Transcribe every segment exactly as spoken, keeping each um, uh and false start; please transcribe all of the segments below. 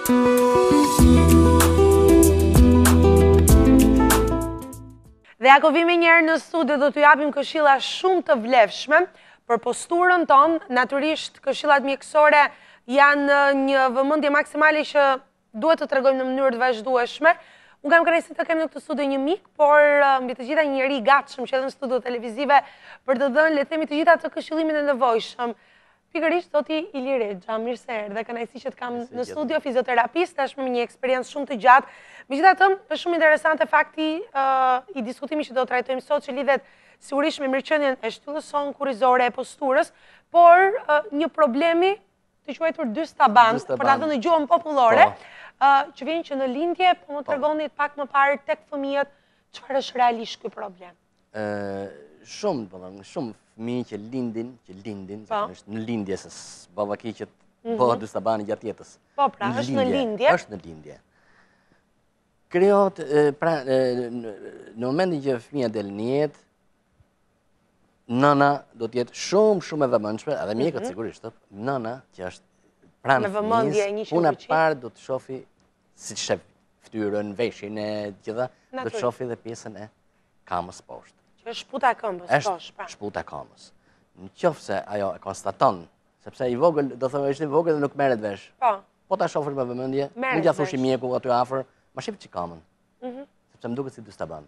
Dhe ako vime njerë në studio do t'ju japim këshilla shumë të vlefshme për posturën tonë. Naturisht këshillat mjekësore janë një vëmendje maksimale që duhet të tregojmë në mënyrë të vazhdueshme. Unë kam kënaqësinë të kem në këtë studio një mik, por mbi të gjitha një njeri i gatshëm që edhe në studio televizive për të dhënë le të themi të gjitha të këshillimin e nevojshëm. Pikërisht zoti Ili Rexha, mirë se erdhe, kënaqësi që të kam në studio, fizioterapist, tashmë me një eksperiencë shumë të gjatë. Megjithatë, është shumë interesante fakti i diskutimit që do të trajtojmë sot, që lidhet sigurisht me mirëqenien e shtyllës sonë kurrizore e posturës, por një problemi të quajtur dystaban, për ta thënë në gjuhën popullore, që vjen që në lindje, po më tregoni pak më parë tek fëmijët çfarë është realisht ky problem. Shumë, po thënë, shumë fëmijë që lindin, që lindin, zakonisht në lindje, se bavaki që bëhet dystabani gjatë jetës. Po pra, është në lindje. Është në lindje. Krijohet, pra, në momentin që fëmia del në jetë, nëna do të jetë shumë, shumë e vëmendshme, edhe mjekët sigurisht, nëna që është pranë fëmijës, puna e parë do të shohë, siç shef fytyrën, veshjen e gjitha, do të shohë edhe pjesën e kamës poshtë. Që është shputa e këmbës, poshtë, pra. Është shputa e kamës. Nëse ajo e konstaton, sepse i vogël, do thonë është i vogël dhe nuk merret vesh. Po. Po ta shohësh me vëmendje, nuk ja thosh i mjeku aty afër, ma shih çik kamën. Sepse më duket si dystaban.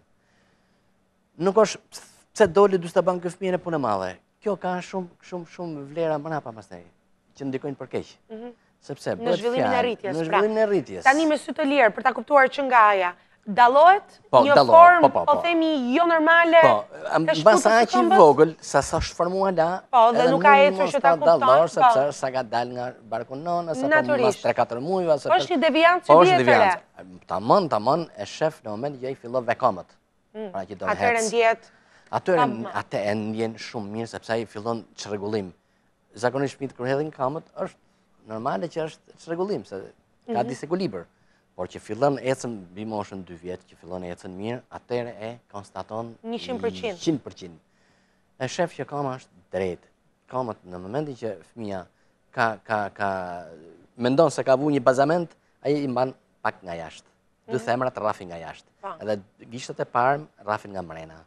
Nuk është pse doli dystaban ky fëmijë në punë madhe. Kjo ka shumë shumë shumë vlera mbrapa pastaj, që ndikojnë për keq. Sepse në zhvillimin e rritjes, në zhvillimin e rritjes. Tani me sy të lirë për ta kuptuar që nga aja dallohet një formë, po themi, jo normale. Po, mbas aq i vogël, sa sa është formuar la. Po, dhe nuk ka ecur që ta kupton. Sepse sa ka dalë nga barkunona, sa po mas tre katër muajve, sa po është një deviancë që vjen e re. Tamam, tamam, e shef në momentin që ai fillon vekamët. Pra që do të Atëherë ndjet. Atëherë atë e ndjen shumë mirë sepse ai fillon çrregullim. Zakonisht fëmijët kur hedhin kamët është normale që është çrregullim, se ka disekuilibër. Por që fillon ecën mbi moshën dy vjet, që fillon ecën mirë, atëherë e konstaton njëqind përqind. njëqind përqind. E shef që kama është drejt. Kamët në momentin që fëmia ka ka ka mendon se ka vu një bazament, ai i mban pak nga jashtë. Dy themrat rrafin nga jashtë. Edhe gishtat e parë rrafin nga mrena.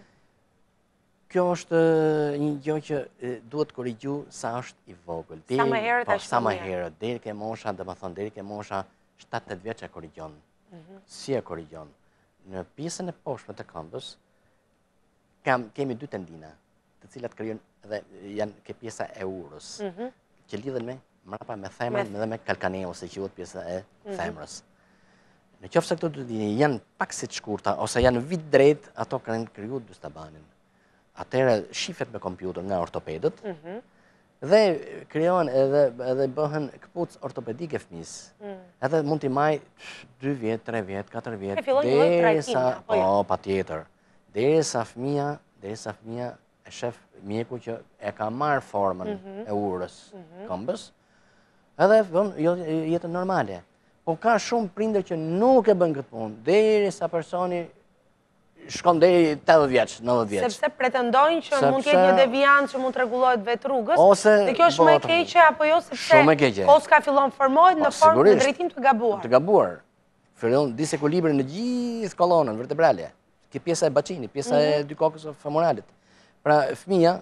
Kjo është një gjë që duhet korrigju sa është i vogël. Sa më herët ashtu. Sa më herët, deri ke mosha, domethënë deri ke mosha shtatë tetë vjeç e korrigjon. Si e korrigjon? Në pjesën e poshtme të këmbës kemi dy tendina, të cilat krijojnë dhe janë ke pjesa e urës, që lidhen me mbrapa me themrën dhe me kalkaneu, se quhet pjesa e themrës. Në qoftë se këto dy tendina janë pak si të shkurta ose janë vit drejt, ato kanë krijuar dystabanin. Atëherë shifet me kompjuter nga ortopedët, dhe krijohen edhe edhe bëhen këpucë ortopedike fëmis. Edhe mund t'i maj dy vjet, tre vjet, katër vjet, derisa po patjetër. Derisa fëmia, derisa fëmia e shef mjeku që e ka marrë formën e urës këmbës, edhe vën jetën normale. Po ka shumë prindër që nuk e bën këtë punë, derisa personi shkon deri tetëdhjetë vjeç, nëntëdhjetë vjeç. Sepse pretendojnë që mund të jetë një deviancë që mund të rregullohet vetë rrugës, dhe kjo është më e keqe apo jo, sepse koska fillon formohet në formë në drejtim të gabuar. Të gabuar. Fillon disekuilibër në gjithë kolonën vertebrale. Kjo pjesa e baçinit, pjesa e dy kokës së femoralit. Pra fëmia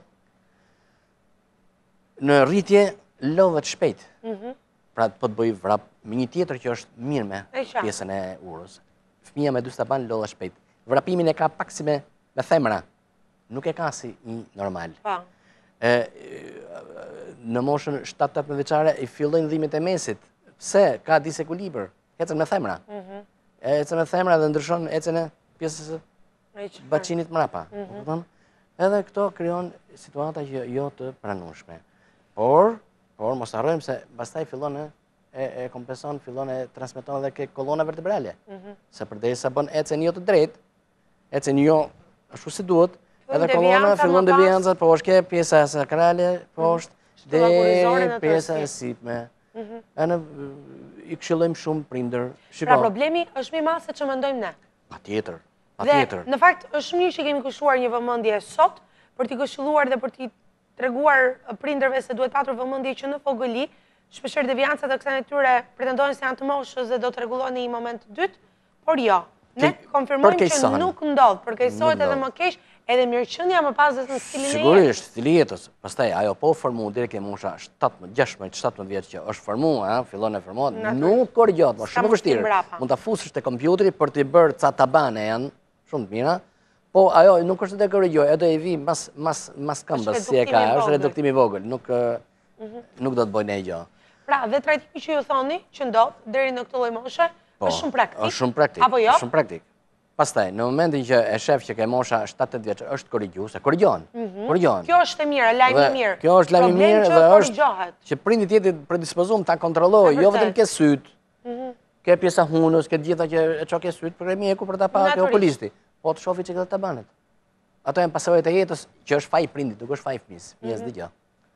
në rritje lodhet shpejt. Pra po të bëj vrap me një tjetër që është mirë me pjesën e urës. Fëmia me dystaban lodhet shpejt. Vrapimin e ka pak si me themra, nuk e ka si një normal. Në moshën shtatë tetëmbëdhjetë vjeçare i fillojnë dhimbjet e mesit. Pse? Ka disekuilibër, ecën me themra. Ecën me themra dhe ndryshon ecën e pjesës së baçinit mbrapa. Edhe këto krijon situata që jo të pranueshme. Por, por mos harrojmë se pastaj fillon e kompenson, fillon e transmeton edhe ke kolona vertebrale. Se përderisa bën ecën jo të drejtë, ecën jo ashtu si duhet, edhe kolona fillon deviancat, po është ke pjesa sakrale, poshtë, deri pjesa e sipme. I këshillojmë shumë prindër. Pra problemi është më i madh se ç'o mendojmë ne. Patjetër, patjetër. Dhe në fakt është shumë mirë që kemi këshilluar një vëmendje sot për t'i këshilluar dhe për t'i treguar prindërve se duhet patur vëmendje që në fogëli shpeshherë deviancat e kësaj natyre pretendojnë se janë të moshës dhe do të rregullohen në një moment të dytë, por jo. Ne konfirmojmë që nuk ndodh, përkeqësohet edhe më keq, edhe mirëqenia më pas në stilin e jetës. Sigurisht, stili i jetës. Pastaj ajo po formu deri ke mosha shtatëmbëdhjetë, gjashtëmbëdhjetë, shtatëmbëdhjetë vjeç që është formu, ëh, fillon e formohet, nuk korrigjohet, është shumë vështirë. Mund ta fusësh te kompjuteri për të bërë ca tabane janë shumë të mira, po ajo nuk është të korrigjohet, ajo i vi mas mas mas këmbës si e ka, është reduktim i vogël, nuk nuk do të bëjë gjë. Pra, dhe trajtimi që ju thoni, që ndodh deri në këtë lloj moshe, është shumë praktik. Është shumë praktik. Apo jo? Shumë praktik. Pastaj, në momentin që e shef që ke mosha shtatëdhjetë vjeç, është korrigjuar, se korrigjohen. Korrigjohen. Kjo është e mirë, lajmi i mirë. Kjo është lajmi i mirë dhe është që prindi tjetër predispozuar ta kontrollojë, jo vetëm ke syt. Ke pjesa hunës, ke gjitha që e ço ke syt, për mjeku për ta parë okulisti. Po të shohë çka ta banet. Ato janë pasojat e jetës që është faji prindit, nuk është faji fëmis, fëmijës dëgjë.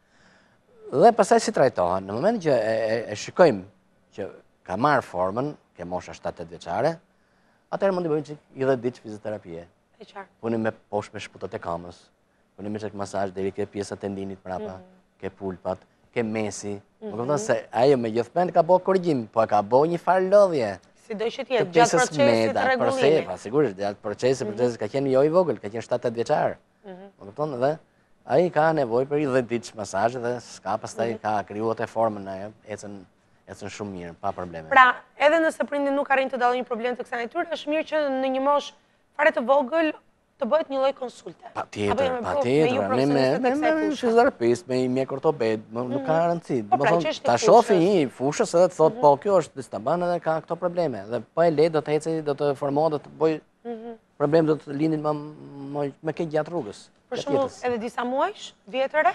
Dhe pastaj si trajtohen, në momentin që e shikojmë që ka marrë formën, ke mosha shtatëdhjetë vjeçare, atëherë mund të bëjmë i dhjetë ditë fizioterapie. E qartë. Punim me poshtë me shputat e kamës, punim me çak masazh deri ke pjesa tendinit mbrapa, ke pulpat, ke mesi. Më kupton se ajo me gjithmonë ka bëu korrigjim, po ka bëu një farë lodhje. Si do që tjetë, gjatë procesit të rregullimit. Pa, sigurisht, gjatë procesit, procesi ka qenë jo i vogël, ka qenë shtatëdhjetë vjeçar. Më kupton dhe ai ka nevojë për dhjetë ditë masazh dhe s'ka pastaj ka krijuar te formën ajo, ecën ecën shumë mirë, pa probleme. Pra, edhe nëse prindi nuk arrin të dallojë një problem të kësaj natyre, është mirë që në një moshë fare të vogël të bëhet një lloj konsulte. Patjetër, patjetër, me me me fizioterapist, me mjek ortoped, nuk ka rëndësi. Domethënë, ta shohë një fushës edhe të thotë, po kjo është distamban edhe ka këto probleme. Dhe po e le do të ecë, do të formohet, do të bëj problem do të lindin më më keq gjatë rrugës. Për shembull, edhe disa muajsh, vjetëre?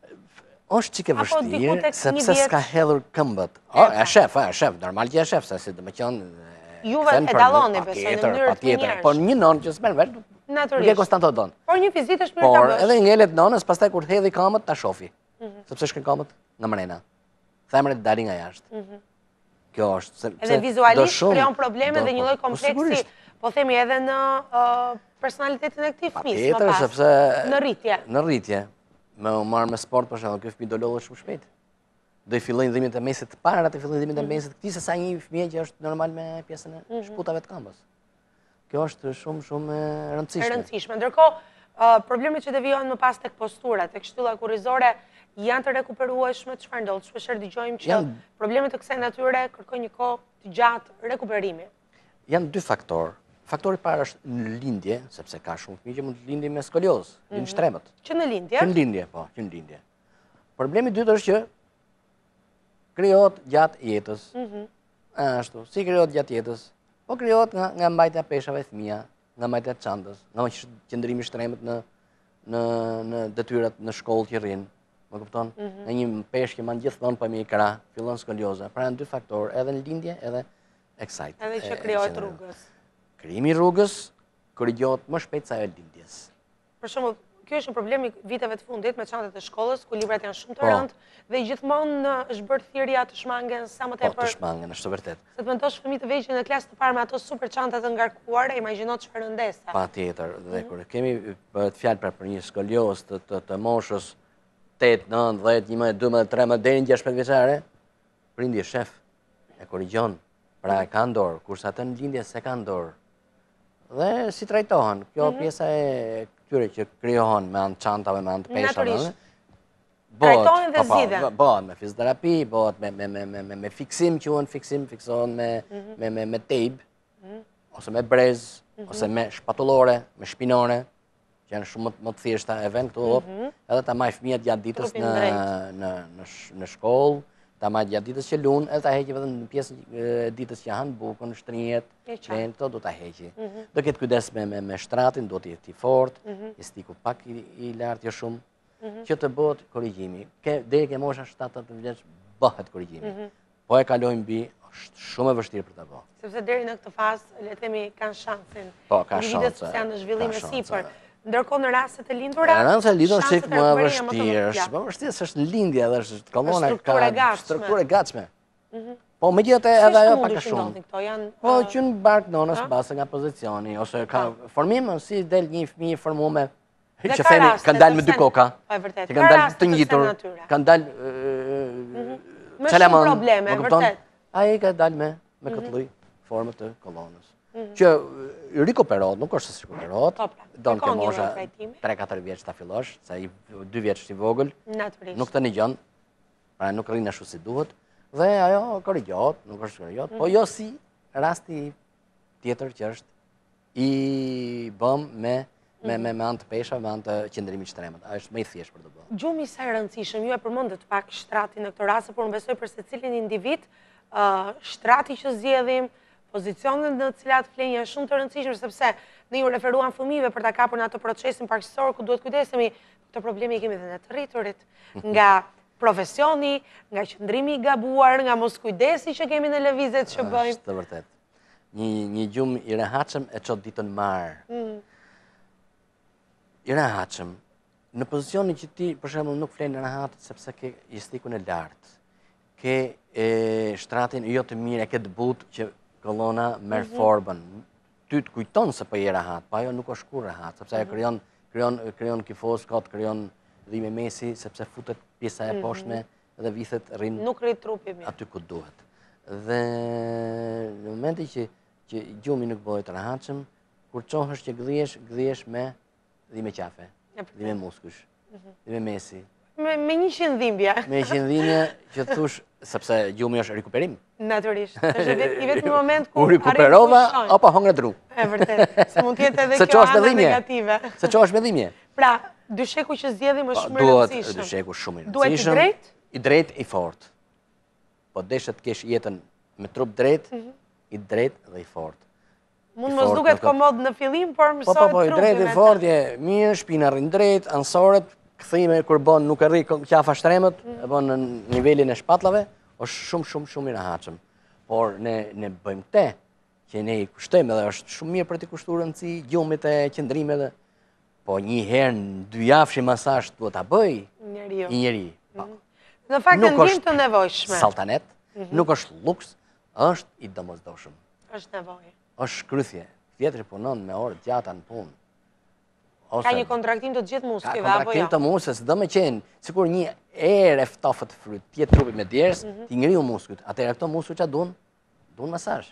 Është çike vështirë, sepse s'ka hedhur këmbët. E shef, e shef, normal që e shef, se si do të thonë juve e dalloni besoj në mënyrë të mirë. Por një non që s'merr vesh, nuk e konstanto don. Por një vizitë është mirë ta bësh. Por edhe ngelet nonës, pastaj kur hedhi këmbët ta shofi. Sepse shkën këmbët nga mrena. Themret dalin nga jashtë. Kjo është sepse edhe vizualisht krijon probleme dhe një lloj kompleksi, po themi edhe në personalitetin e këtij fëmijë. Patjetër, sepse në rritje. Në rritje. Me u marrë me sport, për shembull, ky fëmijë do lodhet shumë shpejt. Do i fillojnë dhimbjet e mesit të para, të fillojnë dhimbjet e mesit të këtij, se sa një fëmijë që është normal me pjesën e shputave të këmbës. Kjo është shumë shumë e rëndësishme. E rëndësishme. Ndërkohë, problemet që devijojnë më pas tek postura, tek shtylla kurrizore, janë të rekuperueshme, çfarë ndodh? Shpeshherë dëgjojmë që problemet të kësaj natyre kërkojnë një kohë të gjatë rekuperimi. Janë dy faktorë. Faktori i parë është në lindje, sepse ka shumë fëmijë që mund të lindin me skoliozë, lindin shtrembët. Që në lindje? Që në lindje, po, që në lindje. Problemi i dytë është që krijohet gjatë jetës. Ashtu, si krijohet gjatë jetës? Po krijohet nga nga mbajtja e peshave të fëmija, nga mbajtja e çantës, nga qëndrimi i shtrembët në në në detyrat në shkollë që rrin. Më kupton? Në një peshë që man gjithmonë pa me krah, fillon skolioza. Pra janë dy faktorë, edhe në lindje, edhe excite. Edhe që krijohet rrugës. Krijimi i rrugës korrigjohet më shpejt se ajo e lindjes. Për shembull, ky është një problem i viteve të fundit me çantat e shkollës, ku librat janë shumë të rëndë dhe gjithmonë është bërë thirrja të shmangen sa më tepër. Po, të shmangen, është vërtet. Se të mendosh fëmijë të vegjël në klasë të parë me ato super çanta të ngarkuara, imagjino çfarë rëndesa. Patjetër, dhe kur kemi të fjalë për një skoliozë të, të, të moshës tetë, nëntë, dhjetë, njëmbëdhjetë, dymbëdhjetë, tretëmbëdhjetë deri në gjashtëmbëdhjetë vjeçare, prindi e shef, e korrigjon, pra e ka dorë, kurse atë në lindje s'e ka dorë. Dhe si trajtohen, kjo pjesa e këtyre që krijohen me anë çantave, me anë peshave. Trajtohen dhe zgjidhen. Bëhet me fizioterapi, bëhet me me me me me fiksim, quhen fiksim, fiksohen me me me me tape, ose me brez, ose me shpatullore, me shpinore, që janë shumë më të thjeshta e vën këtu, edhe ta maj fëmijët gjatë ditës në në në në shkollë. Ta marrë gjatë ditës që lunë, edhe ta heqi vetëm në pjesën e ditës që hanë bukën, shtrihet, qenë, këto do ta heqi. Do ketë kujdes me, me, me shtratin, do të jetë i fort, i stiku pak i, i lartë jo shumë, që të bëhet korrigjimi. Deri ke mosha shtatëdhjetë vjeç bëhet korrigjimi. Po e kalojnë mbi, është shumë e vështirë për ta bërë. Sepse deri në këtë fazë, le të themi, kanë shansin. Po, ka shanse. Individët janë në zhvillim e sipër. Ndërkohë në rastet e lindura, në rastet e lindura është më vështirë, është më vështirë se është në lindje dhe është kolona ka strukturë e gatshme. Po megjithatë edhe ajo pak a shumë. Po që në bark nonës base nga pozicioni ose ka formim si del një fëmijë formuar që themi kanë dalë me dy koka. Që kanë dalë të njëjtur, kanë dalë Me shumë probleme, vërtet. Ai ka dalë me me këtë lloj formë të kolonës. Që rikuperohet, nuk është se rikuperohet. Don të mosha tre katër vjeç ta fillosh, sa i dy vjeç i vogël. Nuk të ngjon. Pra nuk rrin ashtu si duhet. Dhe ajo korrigjohet, nuk është korrigjohet, po jo si rasti tjetër që është i bëm me me me me anë të pesha, me anë të qëndrimit ekstremit. Ai është më i thjeshtë për të bërë. Gjumi sa i rëndësishëm, ju e përmendët pak shtratin në këtë rast, por unë besoj për secilin individ, shtrati që zgjedhim, pozicionet në të cilat flenja është shumë të rëndësishme, sepse ne ju referuan fëmijëve për ta kapur në atë procesin parqësor ku duhet kujdesemi. Këtë probleme i kemi edhe në të rriturit, nga profesioni, nga qëndrimi i gabuar, nga mos kujdesi që kemi në lëvizjet që bëjmë. Është vërtet. Një një gjumë i rehatshëm e çon ditën marë. I rehatshëm. Në pozicionin që ti, për shembull, nuk flen rehat sepse ke istikun e lartë. Ke e, shtratin jo të mirë, ke të butë që kolona merr formën. Ty të kujton se po je rehat, po ajo nuk është kur rehat, sepse ajo krijon krijon krijon kifos, kot krijon dhimbje mesi, sepse futet pjesa e poshtme dhe vithet rrin. Nuk rrit trupi mirë. Aty ku duhet. Dhe në momentin që që gjumi nuk bëhet rehatshëm, kur çohesh që gdhiesh, gdhiesh me dhimbje qafe, dhimbje muskush, dhimbje mesi. Me, me njëqind dhimbje. Me njëqind dhimbje që thush, sepse gjumi është rikuperim. Natyrisht. Është i vetmi moment ku u rikuperova apo hongre dru. E vërtet. Se mund të jetë edhe kjo ana negative. Se çohesh me dhimbje. Pra, dysheku që zgjedhim është shumë i rëndësishëm. Duhet dysheku shumë i rëndësishëm. Duhet i drejtë? I drejtë, i fortë. Po deshet të kesh jetën me trup drejtë, i drejtë dhe i fortë. Mund mos duket komod në fillim, por mësohet trupi. Po, po, i drejtë, i fortë, je mirë, shpina rrin drejtë, ansoret, kthime kur bën nuk e rri qafa shtremët, e bën në nivelin e shpatllave, është shumë shumë shumë i rehatshëm. Por ne ne bëjmë te që ne i kushtojmë dhe është shumë mirë për të kushtuar rëndësi gjumit e qëndrimeve. Po një herë në dy javësh masazh duhet ta bëj njeriu. I njeri. Në fakt e ndjen të nevojshme. Saltanet, nuk është luks, është i domosdoshëm. Është nevojë. Është shkrythje. Vjetri punon me orë gjata në punë. Ka një kontraktim të gjithë muskujve, apo jo? Ka kontraktim të muskës, do me qenë, sikur një erë e ftofët fryt, tjetë trupi me djerës, ti ngriu muskujt. Atëherë këto muskuj që duan, duan masazh.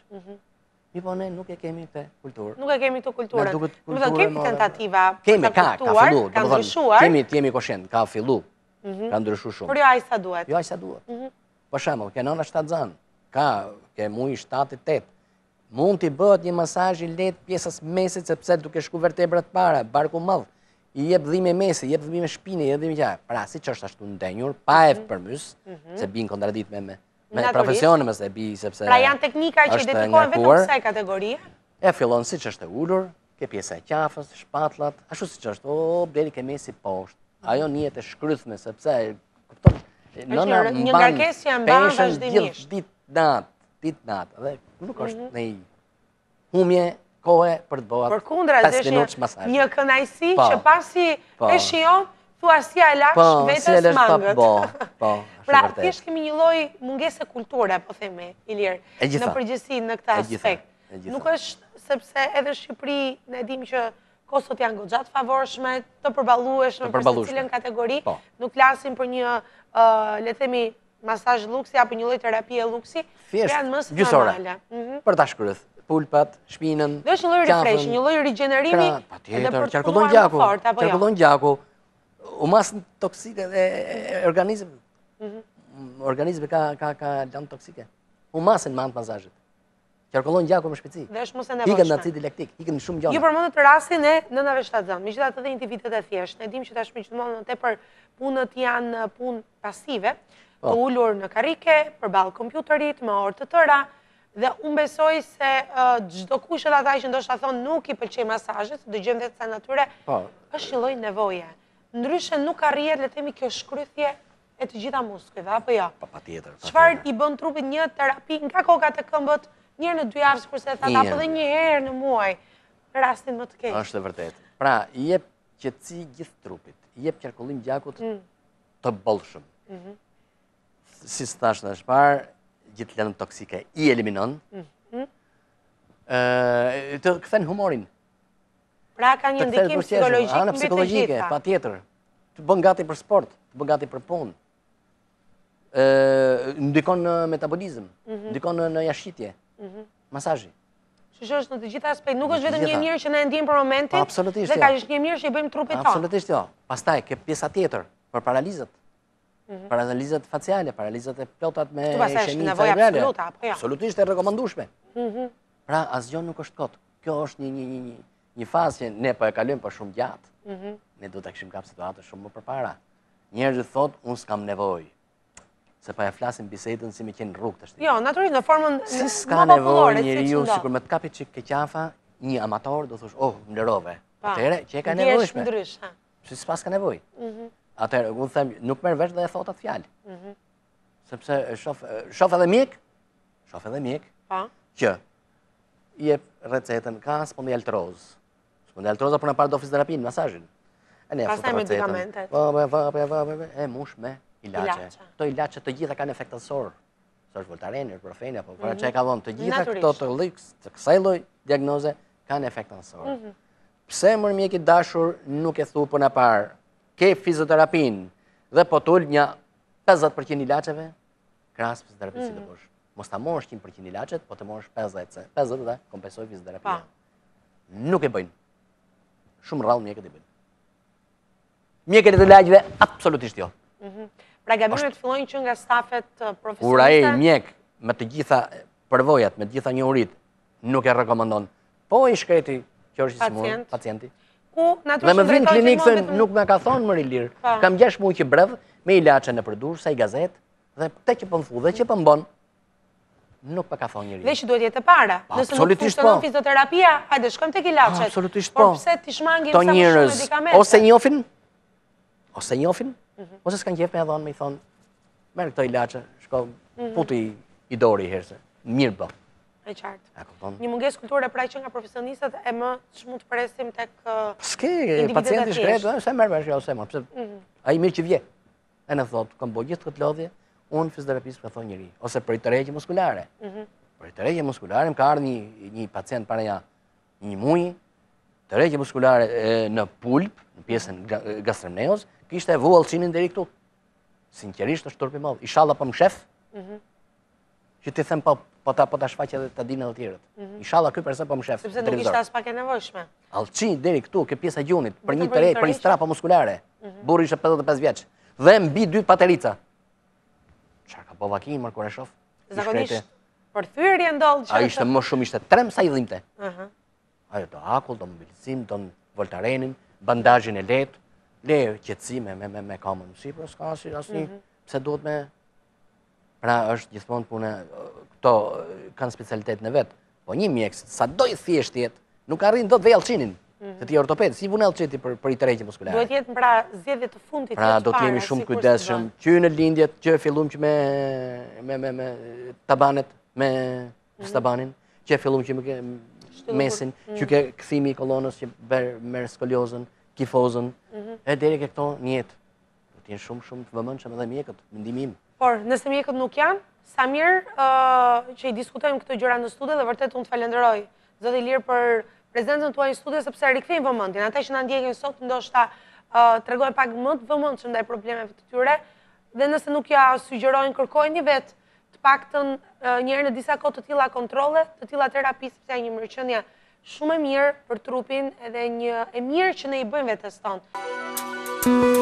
Mi po ne nuk e kemi këtë kulturë. Nuk e kemi këtë kulturën. Më thënë, kemi tentativa kemi, ka, ka fillu, ka ndryshuar. Kemi, jemi koshent, ka fillu, ka ndryshu shumë. Por jo aq sa duhet. Jo aq sa duhet. Për shembull, ke nëna shtatzan, ka, ke muj shtatë tetë. Mund t'i bëhet një masazh i lehtë pjesës mesit sepse duke shku vertebrat para, barku madh, i jep dhimbje mesi, i jep dhimbje shpine, i jep dhimbje qafe. Pra, siç është ashtu ndenjur, pa e përmys, se bin kontradikt me me me profesionin, se bi sepse. Pra janë teknika që dedikohen vetëm kësaj kategorie. E fillon siç është e ulur, ke pjesa e qafës, shpatllat, ashtu siç është, o deri ke mesi poshtë. Ajo njihet e shkrythme sepse kupton, nëna një ngarkesë që mban vazhdimisht. Ditë natë, ditë natë, dhe nuk është në humje kohë për të bëhat pesë minutë masazh. Një kënaqësi që pasi e shijon, thua si a lash vetes mangët. Po, po. Pra, thjesht kemi një lloj mungese kulture, po themi, Ilir, në përgjithësi në këtë aspekt. Nuk është sepse edhe në Shqipëri ne dimë që kostot janë goxha të favorshme, të përballueshme për secilën kategori. Nuk flasim për një, le të themi, masazh luksi apo një lloj terapie luksi, janë më së normale. Për ta shkryth pulpat, shpinën, dhe është një lloj refresh, një lloj rigjenerimi edhe për të punuar më fort, apo jo? Qarkullon gjaku, u masën toksike dhe organizmi. Organizmi ka ka ka lëndë toksike. U masën me anë masazhit. Qarkullon gjaku me shpejtësi. Dhe është mos e nevojshme. Ikën në acid laktik, ikën shumë gjona. Ju përmendët rastin e nënave shtatzan. Megjithatë edhe individët e thjeshtë, ne dimë që tashmë gjithmonë tepër punët janë punë pasive, të ulur në karrike, përballë kompjuterit, me orë të tëra. Dhe unë besoj se çdo kush edhe ata që ndoshta thonë nuk i pëlqej masazhet, dëgjojmë vetë sa natyre, është një lloj nevoje. Ndryshe nuk arrihet le të themi kjo shkrythje e të gjitha muskujve, apo jo? Po patjetër. Çfarë i bën trupit një terapi nga kokat e këmbët, një herë në dy javë, sikurse e thatë, apo edhe një herë në muaj, në rastin më të keq. Është vërtet. Pra, i jep qetësi gjithë trupit, i jep qarkullim gjakut të bollshëm. Si thash më parë, gjithë lëndën toksike i eliminon, të kthen humorin. Pra ka një ndikim psikologjik mbi të gjitha. Pa tjetër, të bën gati për sport, të bën gati për punë. ndikon në metabolizëm, ndikon në jashitje, masazhi. Që është në të gjitha aspekt, nuk është vetëm një mirë që ne ndjejmë për momentin, Absolutisht dhe jo. ka është një mirë që i bëjmë trupit tonë. Absolutisht jo. Pastaj, ke pjesa tjetër, për paralizët. Paralizët faciale, paralizët e plotat me Këtu pastaj është shemi nevojë cerebrale. absolute, apo jo? Absolutisht e rekomandueshme. Pra, asgjë nuk është kot. Kjo është një, një, një, një fazë që ne po e kalojmë për shumë gjatë. Ne do ta kishim kap situatën shumë më përpara. Njerëzit thotë, unë s'kam nevojë. Se pa e flasim bisedën si me qenë rrugë të shtë. Jo, naturisht në formën Si s'ka më nevojë popullore, si njeriu, që sikur me të kapi çik keqafa, një amator do thosh, oh, më lërove. Pa, Atëherë që e ka ndjesh nevojshme. ndrysh, ha. Si s'pas ka nevojë. Atëherë, unë them, nuk merr vesh dhe e thot atë fjalë. Sepse shoh shoh edhe mjek, shoh edhe mjek Pa. që i jep recetën ka spondialtroz. Spondialtroza për në parë do fizioterapinë, masazhin. E ne Pastaj foto recetën. medikamentet. Po, po, po, po, po, po, e mush me ilaçe. Ilaçe. Këto ilaçe të gjitha kanë efekt ansor. Sa është Voltaren, Ibuprofen apo para çka ka dhënë, të gjitha Natyrisht. këto të lloj të kësaj lloj diagnoze kanë efekt ansor. Pse mër mjek i dashur nuk e thu për në parë, ke fizioterapinë dhe po tul një pesëdhjetë përqind ilaçeve, krahas fizioterapisë si të bosh. Mos ta morësh qind përqind ilaçet, po të morësh pesëdhjetë, pesëdhjetë dhe kompensoj fizioterapia. Nuk e bëjnë. Shumë rrallë mjekët e bëjnë. Mjekët e të lagjve, absolutisht jo. Pra gabimet fillojnë që nga stafet profesioniste. Kur ai mjek me të gjitha përvojat, me të gjitha njohurit, nuk e rekomandon. Po i shkreti që është i smur, Pacient. pacienti. Ku Dhe natyrisht me vrin drejtojnë klinik gjithmonë thënë, vetëm- nuk me ka thonë më lirë. Pa. Kam gjash muaj që bredh me ilaçe në përdur, sa i gazet, dhe te që po më thu, dhe që po më bon, nuk me ka thonë njëri. Dhe që duhet jetë e para. Pa, Nëse nuk absolutisht funksionon po. fizioterapia, hajde shkojmë tek ilaçet. Absolutisht Por po. pse ti shmangin Këto sa më shumë njerëz medikamente? ose njofin, ose njofin, ose s'kan qef me e thonë, me i thonë, merë këto ilaçe, shko, puti i dori herse, mirë bë. E qartë. A kupton? Një mungesë kulture pra që nga profesionistët e më ç'mund të presim tek ë, S'ke, individet pacienti e shkret, thjeshtë. se merë vesh, jo, se morë, pse, ai mirë që vje. E në thotë, kam bo gjithë këtë lodhje, unë fizioterapistë ka thonë njëri, ose për i tërheqje muskulare. Për i tërheqje muskulare, më ka ardhë një, një pacient para ja një muj, tërheqje muskulare e, në pulp, në pjesën ga- gastromneos, kishte e vu alçinin deri këtu. Sinqerisht është turp i madh. Inshallah po më shef. Që ti them po po ta po ta shfaq edhe ta dinë edhe tjerët. Inshallah ky person po më shef. sepse nuk televizor. ishte as pak e nevojshme. Alçi deri këtu, ke pjesa e gjunit, për një Vetëm për tërheqje, një për një tërheqje? strapa muskulare. Burri ishte pesëdhjetë e pesë vjeç. Dhe mbi dy paterica. Çfarë ka po vakim mër kur e shoh? I Zakonisht shkrete. për thyrje ndodh që Ai ishte më shumë ishte trem sa i dhimbte. Aha. Ajo do akull, do mobilizim, do voltarenin, bandazhin e lehtë, le qetësi me me me, me kamën në sipër, s'ka asnjë asnjë. Pse duhet me Pra është gjithmonë puna, këto kanë specialitetin e vet. Po një mjek sa do i thjesht jetë, nuk arrin dot vej alçinin. Se ti ortoped, si vune alçiti për për i tërheqje muskulare. Duhet jetë pra zgjedhje të fundit. Pra të do të jemi çfarë, shumë sikur kujdesshëm, s'do. që në lindjet, që fillum që me me me, me tabanet, me stabanin, që fillum që me ke mesin, që ke kthimi i kolonës që ber merr skoliozën, kifozën, e deri ke këto në jetë. Do të jenë shumë shumë të vëmendshëm edhe mjekët, mendimi im. Por nëse mjekët nuk janë, sa mirë ë, që i diskutojmë këto gjëra në studio dhe vërtet unë të falenderoj zoti Ilir për prezencën tuaj në studio sepse rikthejnë vëmendjen. Ata që na ndjekin sot ndoshta uh, tregojnë pak më të vëmendshëm ndaj problemeve të tyre dhe nëse nuk ja sugjerojnë, kërkojnë vetë të paktën uh, një herë në disa kohë të tilla kontrolle, të tilla terapi sepse janë një mirëqenie shumë e mirë për trupin edhe një e mirë që ne i bëjmë vetes tonë.